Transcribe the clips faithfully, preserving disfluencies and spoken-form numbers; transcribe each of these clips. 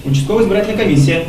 Участковая избирательная комиссия.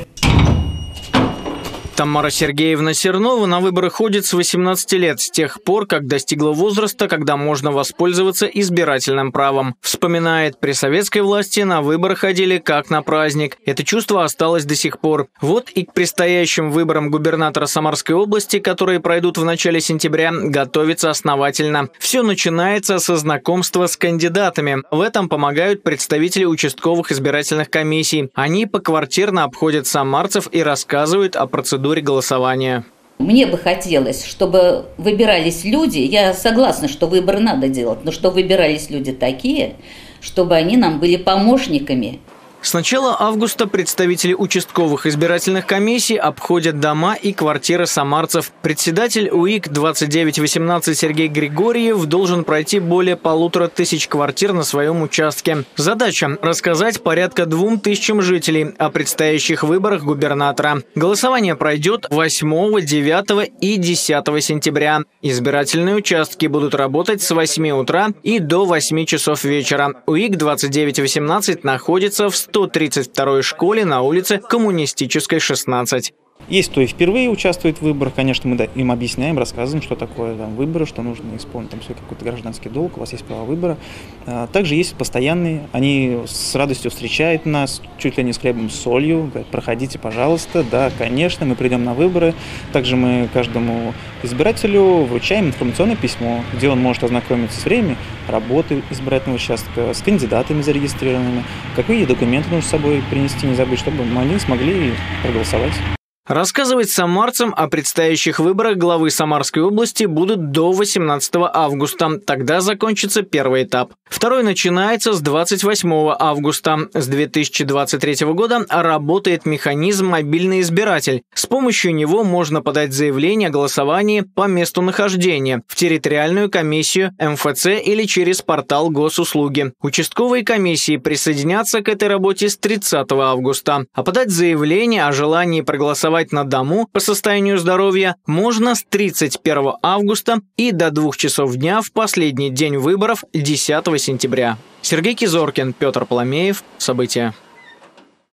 Тамара Сергеевна Сернова на выборы ходит с восемнадцати лет, с тех пор, как достигла возраста, когда можно воспользоваться избирательным правом. Вспоминает, при советской власти на выборы ходили как на праздник. Это чувство осталось до сих пор. Вот и к предстоящим выборам губернатора Самарской области, которые пройдут в начале сентября, готовится основательно. Все начинается со знакомства с кандидатами. В этом помогают представители участковых избирательных комиссий. Они поквартирно обходят самарцев и рассказывают о процедуре голосования. Мне бы хотелось, чтобы выбирались люди, я согласна, что выборы надо делать, но что выбирались люди такие, чтобы они нам были помощниками. С начала августа представители участковых избирательных комиссий обходят дома и квартиры самарцев. Председатель УИК двадцать девять восемнадцать Сергей Григорьев должен пройти более полутора тысяч квартир на своем участке. Задача – рассказать порядка двум тысячам жителей о предстоящих выборах губернатора. Голосование пройдет восьмого, девятого и десятого сентября. Избирательные участки будут работать с восьми утра и до восьми часов вечера. УИК двадцать девять восемнадцать находится в сто тридцать второй школе на улице Коммунистической, шестнадцать. Есть, кто и впервые участвует в выборах, конечно, мы им объясняем, рассказываем, что такое там выборы, что нужно исполнить там свой какой-то гражданский долг, у вас есть право выбора. Также есть постоянные, они с радостью встречают нас, чуть ли не с хлебом с солью, говорят, проходите, пожалуйста, да, конечно, мы придем на выборы. Также мы каждому избирателю вручаем информационное письмо, где он может ознакомиться с временем работы избирательного участка, с кандидатами зарегистрированными, какие документы нужно с собой принести, не забыть, чтобы они смогли проголосовать. Рассказывать самарцам о предстоящих выборах главы Самарской области будут до восемнадцатого августа. Тогда закончится первый этап. Второй начинается с двадцать восьмого августа. С две тысячи двадцать третьего года работает механизм «Мобильный избиратель». С помощью него можно подать заявление о голосовании по месту нахождения в территориальную комиссию эм эф цэ или через портал госуслуги. Участковые комиссии присоединятся к этой работе с тридцатого августа. А подать заявление о желании проголосовать на дому по состоянию здоровья можно с тридцать первого августа и до двух часов дня в последний день выборов десятого сентября. Сергей Кизоркин, Петр Поломеев. События.